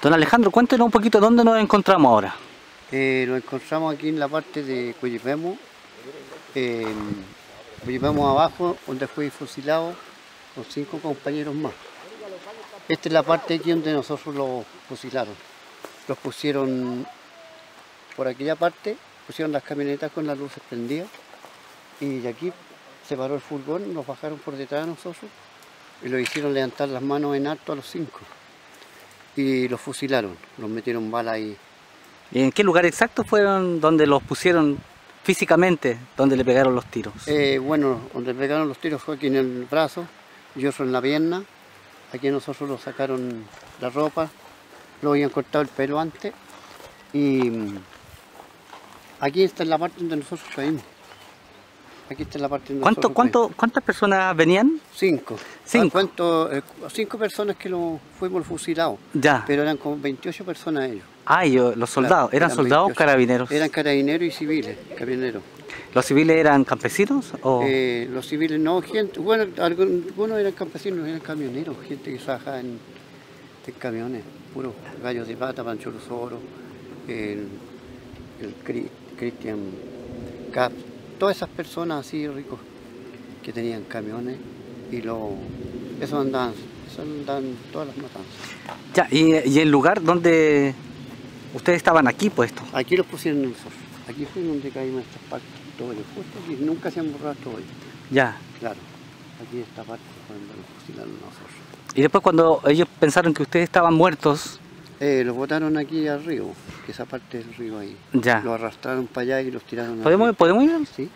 Don Alejandro, cuéntenos un poquito dónde nos encontramos ahora. Nos encontramos aquí en la parte de Cuyipemo, Cuyipemo abajo, donde fue fusilado con 5 compañeros más. Esta es la parte aquí donde nosotros los fusilaron. Los pusieron por aquella parte, pusieron las camionetas con las luces prendidas y de aquí se paró el furgón, nos bajaron por detrás de nosotros y los hicieron levantar las manos en alto a los 5 y los fusilaron, los metieron balas ahí. ¿Y en qué lugar exacto fueron donde los pusieron físicamente, donde le pegaron los tiros? Bueno, donde le pegaron los tiros fue aquí en el brazo y otro en la pierna. Aquí nosotros los sacaron la ropa, lo habían cortado el pelo antes y aquí está la parte donde nosotros caímos. Aquí está la parte donde nosotros caímos. ¿Cuántas personas venían? 5. 5. 5 personas que fuimos fusilados, Ya. pero eran como 28 personas ellos. Ah, los soldados, Claro, ¿eran soldados 28. o carabineros? Eran carabineros y civiles, camioneros. ¿Los civiles eran campesinos? O... Los civiles no, gente, bueno, algunos eran campesinos, eran camioneros, gente que trabajaba en camiones, puros gallos de pata, Pancho Luzoro, el Cristian Cap, todas esas personas así ricos que tenían camiones y eso andaban todas las matanzas. Ya, ¿y el lugar donde ustedes estaban aquí puestos? Aquí los pusieron nosotros, aquí fue donde caímos estas partes, todo ello, justo aquí, nunca se han borrado todo ello. Ya. Claro, aquí esta parte fue donde los fusilaron nosotros. Y después cuando ellos pensaron que ustedes estaban muertos... Los botaron aquí al río, que esa parte del río ahí. Ya. Los arrastraron para allá y los tiraron ¿Podemos ir? Sí.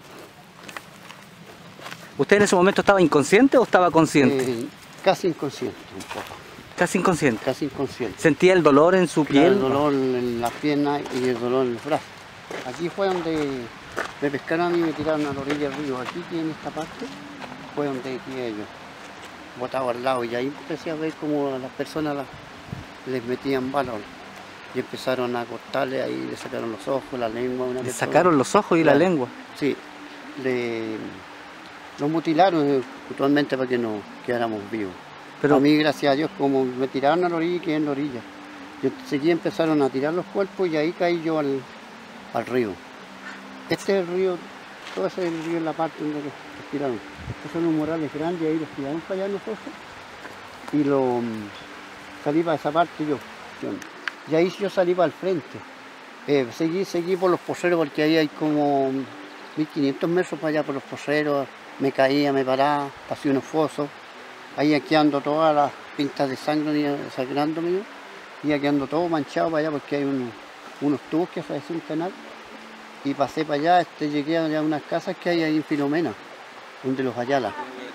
¿Usted en ese momento estaba inconsciente o estaba consciente? Casi inconsciente, un poco. Casi inconsciente. Casi inconsciente. ¿Sentía el dolor en su piel? El dolor en las piernas y el dolor en los brazos. Aquí fue donde me pescaron a mí y me tiraron a la orilla del río. Aquí, en esta parte, fue donde aquí ellos, botados al lado. Y ahí empecé a ver cómo a las personas les metían balas y empezaron a cortarle ahí, le sacaron los ojos, la lengua. ¿Le sacaron los ojos y la lengua? Sí, los mutilaron actualmente para que no quedáramos vivos. Pero a mí, gracias a Dios, como me tiraron a la orilla y quedé en la orilla. Y enseguida empezaron a tirar los cuerpos y ahí caí yo al río. Este es el río, todo ese es el río en la parte donde los tiraron. Estos son los murales grandes, ahí los tiraron para allá nosotros y salí para esa parte yo. Y ahí yo salí para el frente. Seguí por los poceros porque ahí hay como 1500 metros para allá por los poceros. Me caía, me paraba, pasé unos fosos. Ahí aquí ando todas las pintas de sangre sangrándome yo. Y aquí ando todo manchado para allá porque hay unos tubos que atravesé un canal. Y pasé para allá, llegué a unas casas que hay ahí en Filomena, donde los Ayala.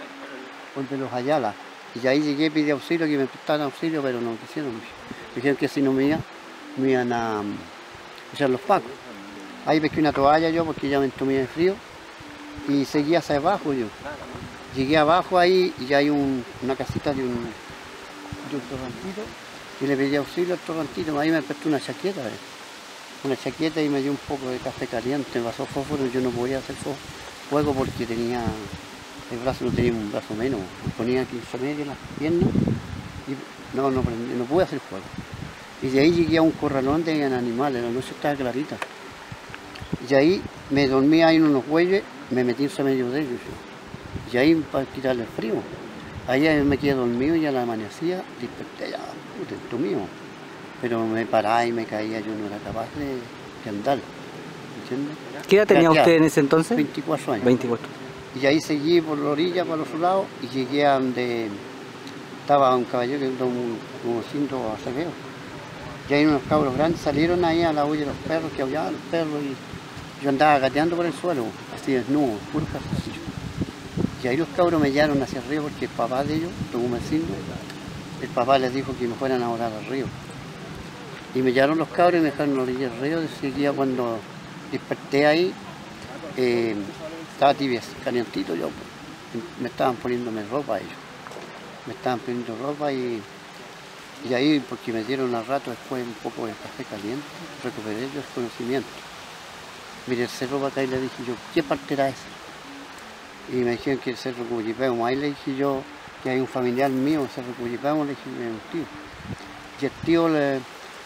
Y ahí llegué, pedí auxilio, que me prestaran auxilio, pero no quisieron. Me dijeron que si no me iban a echar los pacos. Ahí pesqué una toalla yo porque ya me entumía de frío y seguí hacia abajo yo. Llegué abajo ahí y hay una casita de un torrentito y le pedí auxilio al torrentito. Ahí me prestó una chaqueta. Una chaqueta y me dio un poco de café caliente, me pasó fósforo. Yo no podía hacer fuego porque tenía el brazo, no tenía un brazo menos. Me ponía aquí en medio las piernas y no pude hacer fuego. Y de ahí llegué a un corralón de animales, la noche estaba clarita. Y ahí me dormí ahí en unos bueyes, me metí en medio de ellos. Y ahí para quitarle el frío. Ahí me quedé dormido y a la amanecía desperté ya, entumido. Pero me paraba y me caía, yo no era capaz de andar. ¿Entiendes? ¿Qué edad tenía usted en ese entonces? 24 años. 24. Y ahí seguí por la orilla, para los otros lados, y llegué a donde estaba un caballero que andaba como haciendo aseo. Y ahí unos cabros grandes salieron ahí a la huella de los perros, que aullaban los perros, y yo andaba gateando por el suelo, así desnudo, puro calzoncillo. Y ahí los cabros me llevaron hacia el río porque el papá de ellos, tuvo un vecino, el papá les dijo que me fueran a orar al río. Y me llevaron los cabros y me dejaron a la orilla del río. Seguía cuando desperté ahí, estaba tibia, calientito yo. Me estaban poniéndome ropa ellos. Me estaban poniendo ropa y ahí, porque me dieron al rato después un poco de café caliente, recuperé el conocimiento. Miré el cerro para acá y le dije yo, ¿qué parte era esa? Y me dijeron que el cerro Cuyipemo. Ahí le dije yo que hay un familiar mío, el cerro Cuyipemo, le dije, un tío. Y el tío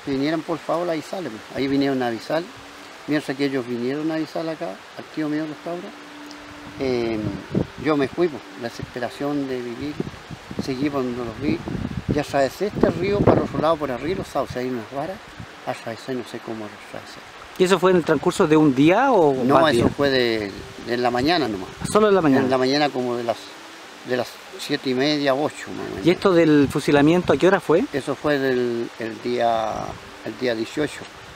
que vinieran por favor a avisarle. Pues. Ahí vinieron a avisar, mientras que ellos vinieron a avisar acá, al tío mío los cabros, yo me fui, pues, la desesperación de vivir, seguí cuando los vi, y atravesé este río para los otro lado, por arriba, los sauces, hay unas varas, atravesé, no sé cómo atravesé. ¿Y eso fue en el transcurso de un día o No, más eso días? fue de la mañana nomás. Solo en la mañana. En la mañana como de las 7:30, 8 más o menos. ¿Y esto del fusilamiento a qué hora fue? Eso fue el día 18.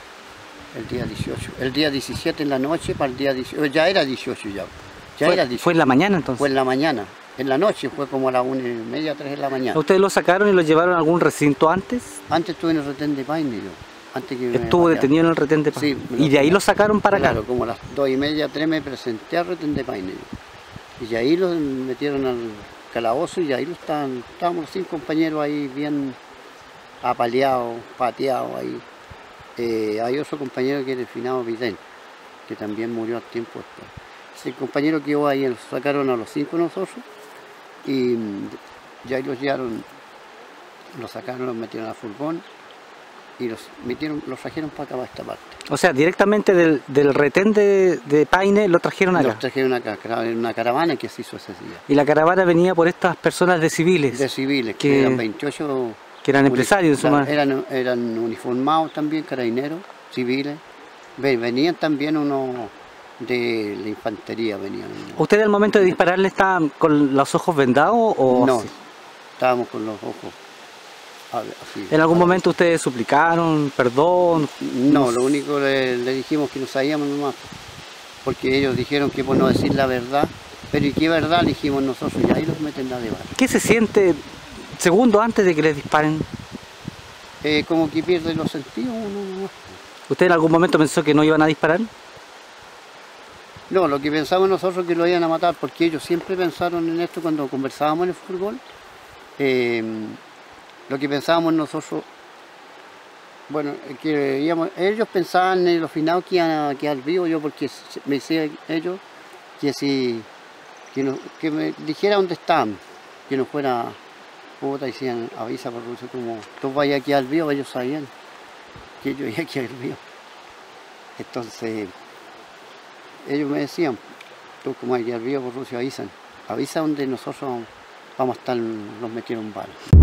El día 17 en la noche para el día 18. Ya era 18 ya. Era 18. ¿Fue en la mañana entonces? Fue en la mañana. En la noche fue como a las 1:30, 3 de la mañana. ¿Ustedes lo sacaron y lo llevaron a algún recinto antes? Antes estuve en el retén de Paine yo. Antes que Estuvo detenido en el retén de Paine. Sí, ¿Y de ahí lo sacaron para acá? Claro, como a las 2:30, 3 me presenté al retén de Paine yo. Y ahí los metieron al calabozo y ahí estábamos los 5 compañeros ahí bien apaleados, pateados ahí. Hay otro compañero que era el finado Vidal, que también murió al tiempo después. Ese compañero quedó ahí, los sacaron a los 5 nosotros y ya ahí los llevaron, los sacaron, los metieron al furgón y los trajeron para acá, para esta parte. O sea, directamente del retén de Paine lo trajeron acá. Los trajeron acá, en una caravana que se hizo ese día. Y la caravana venía por estas personas de civiles. De civiles, que eran 28. Que eran empresarios en su mano. Eran uniformados también, carabineros, civiles. Venían también unos de la infantería. ¿Ustedes al momento de dispararle estaban con los ojos vendados o no? así? Estábamos con los ojos así. ¿En algún momento ustedes suplicaron perdón? No, lo único le dijimos que no sabíamos nomás, porque ellos dijeron que por no decir la verdad, pero ¿y qué verdad? Le dijimos nosotros, y ahí los meten la de bala. ¿Qué se siente segundos antes de que les disparen? Como que pierde los sentidos uno. ¿Usted en algún momento pensó que no iban a disparar? No, lo que pensamos nosotros que lo iban a matar, porque ellos siempre pensaron en esto cuando conversábamos en el fútbol. Lo que pensábamos nosotros, bueno, que ellos pensaban en los finados que iban a quedar vivos, yo porque me decían ellos que me dijera dónde estaban, que no fuera puta, decían, avisa por Rusia como tú vayas a quedar vivo, ellos sabían que yo iba a quedar vivo. Entonces, ellos me decían, tú como hay que quedar vivo por Rusia, avisa donde nosotros vamos a estar, nos metieron balas.